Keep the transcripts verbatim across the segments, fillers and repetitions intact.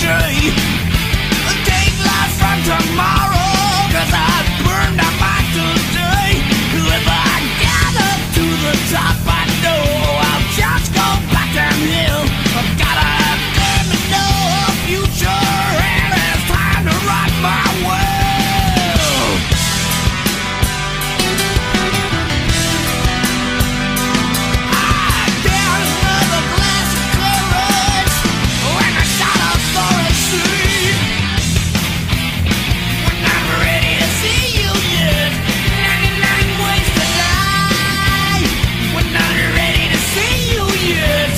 day. Take life from tomorrow, 'cause I burned out my today. If I get up to the top, I know I'll just go back downhill. I've gotta have them to know a future, and it's time to rock my world. I down another glass of courage when I got authority. We're not ready to see you yet. ninety-nine ways to lie. We're not ready to see you yet.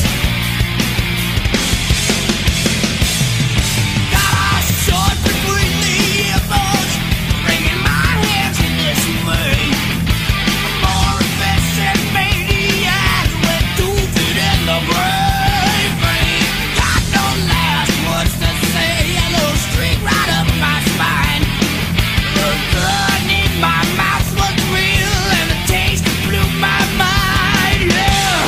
Got our sword between the earphones, wringing my hands in dismay. More efficient maniac with two feet in the grave. Got no last words to say. A little streak right up my spine. The gun in my mouth was real, and the taste blew my mind. Yeah.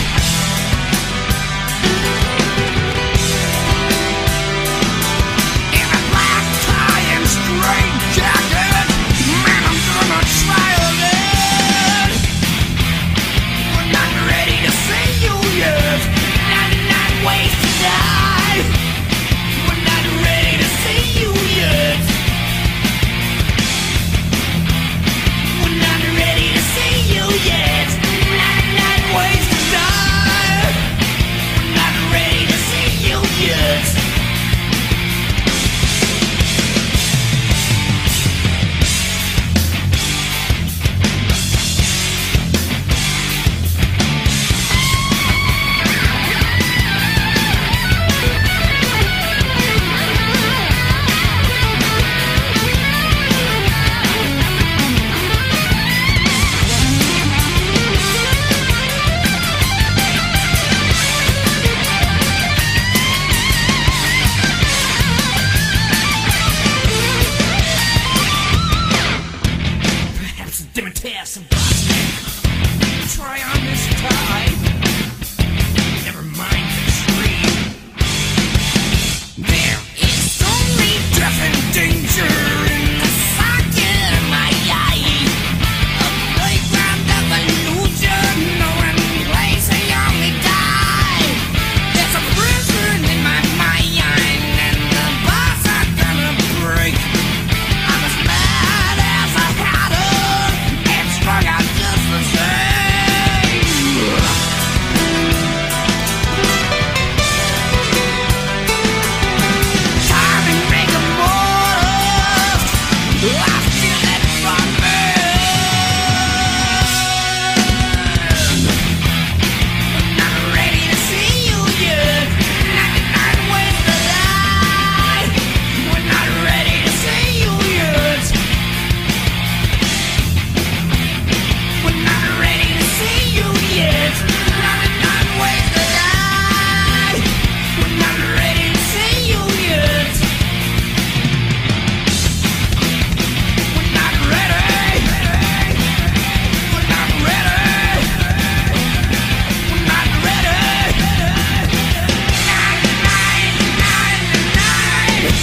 In a black tie and straight jacket, man, I'm gonna try again. We're not ready to see you yet. ninety-nine ways to die. We're not ready to see you yet. We're not ready to see you yet. ninety-nine ways to die. We're not ready to see you yet. Perhaps a dimiter some plastic. Try on this tie. Never mind the tree. There is only death and danger in the socket of my eye. A playground of illusion, no one plays, they only die. There's a prison in my mind, and the bars are gonna break. I'm as mad as a hatter, and strung out just the same. Time and make a mortals. I feel that from me. We're not ready to see you yet. ninety-nine ways to die. We're not ready to see you yet. We're not ready to see you yet. ninety-nine ways to die. We're not ready to see you yet. We're not ready. We're not ready. We're not ready. ninety-nine, ninety-nine.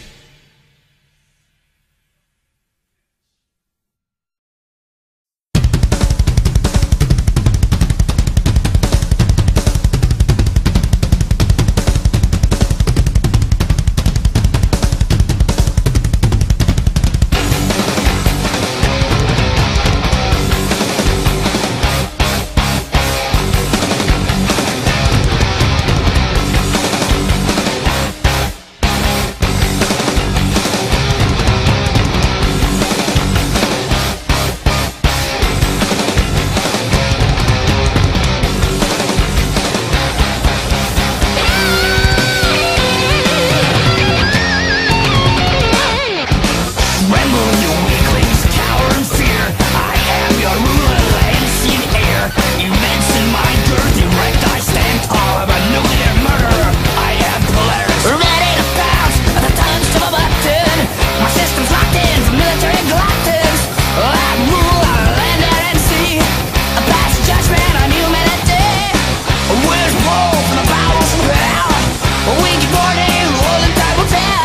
Tremble, you weaklings, cower in fear. I am your ruler, land, sea, and air. Immense in my girth, erect I stand tall. I'm a nuclear murderer. I am Polaris, ready to pounce at the touch of a button. My system's locked in for military galactics. I rule on land and sea. I pass judgment on humanity. Winds blow from the bowels of hell. We keep boarding, rolling tide will tell.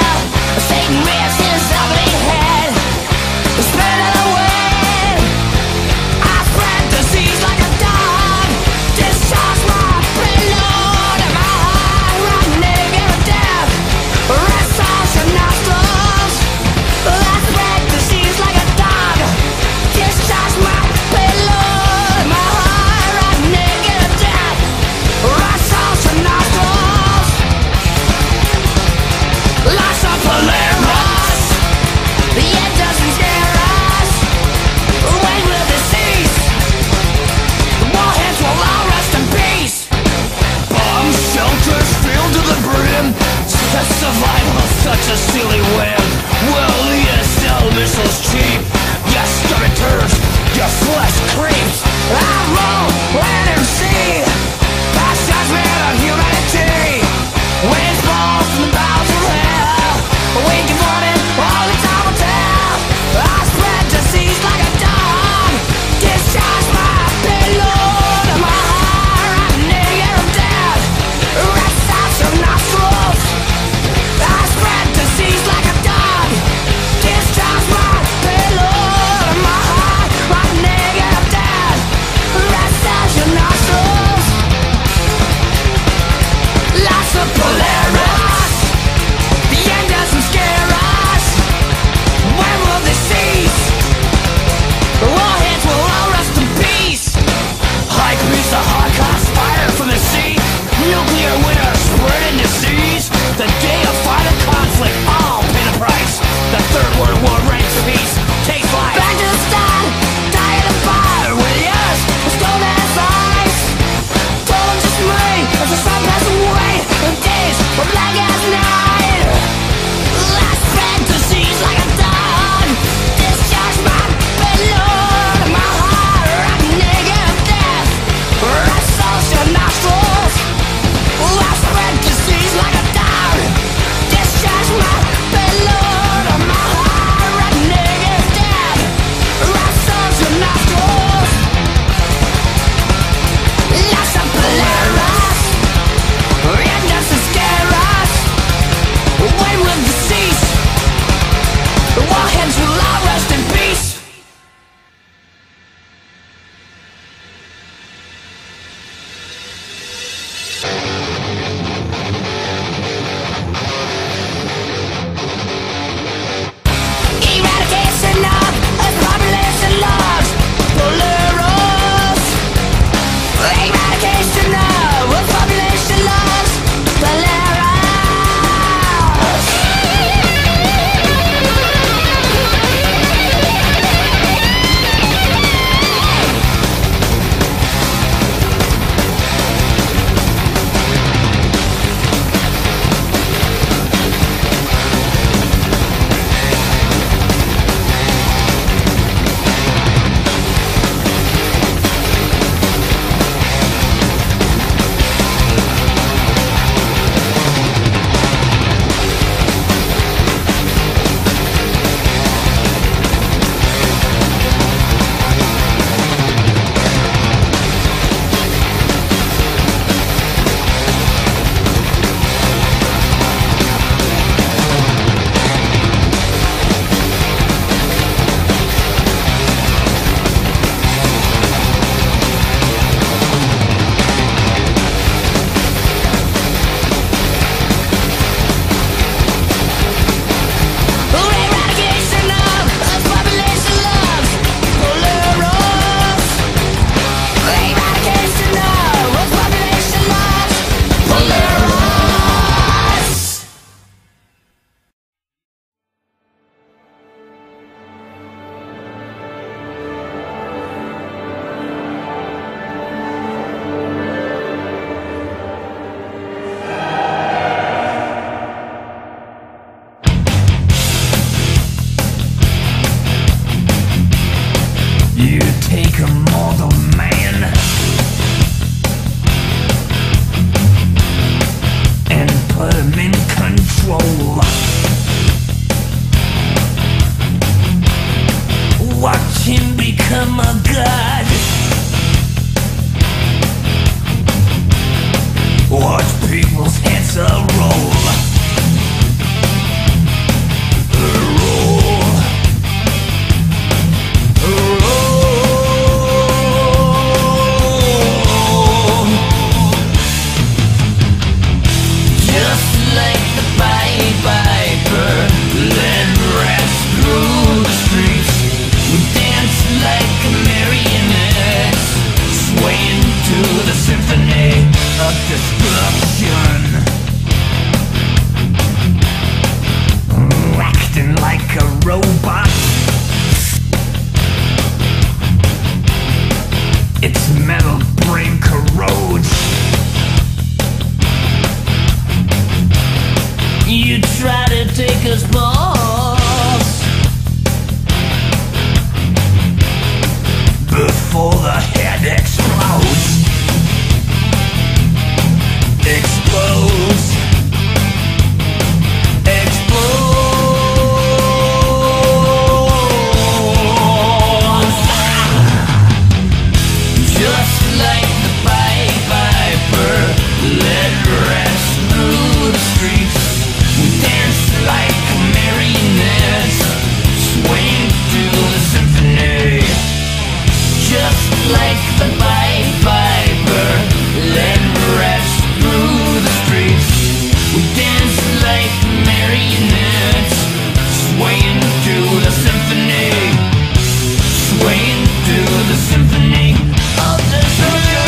a roll. A roll. A roll. Just like the Pied Piper, led rats through the streets. We dance like a marionette, swaying to the symphony of destruction. Acting like a robot. Its metal brain corrodes. You try to take us balls before the head explodes. Explodes. Explodes. Just like the Pied Piper, led rats through the streets. We dance like marionettes, swaying to the symphony. Just like the Pied Piper, led rats through the streets. We dance like marionettes, swaying to the symphony, swaying to the symphony of destruction.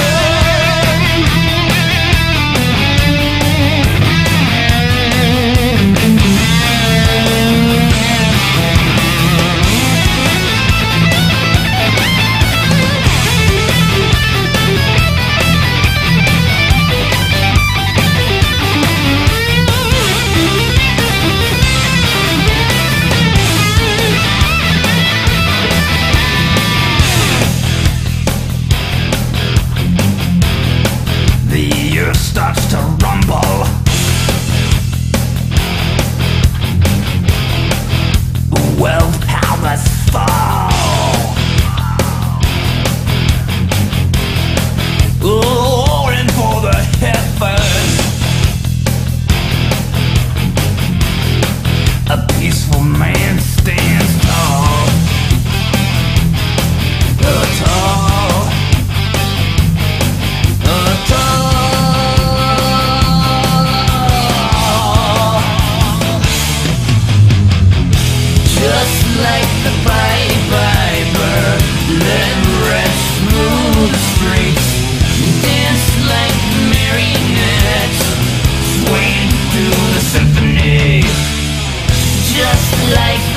The earth starts to rumble. World powers fall. Roaring for the heavens. A peaceful man stands tall. Uh, tall. Uh, tall. Just like the Pied Piper, led rats through the streets. Dance like marionettes, swaying to the symphony. Just like